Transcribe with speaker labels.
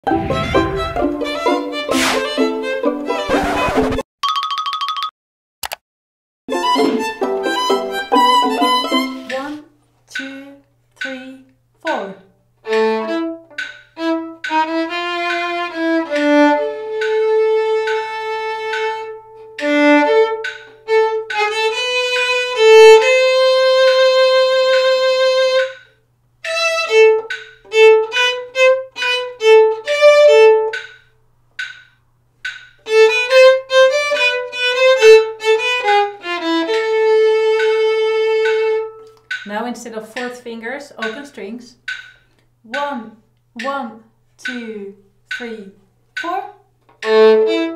Speaker 1: One, two, three, four. Now instead of fourth fingers, open strings. 1, 1, 2, 3, 4.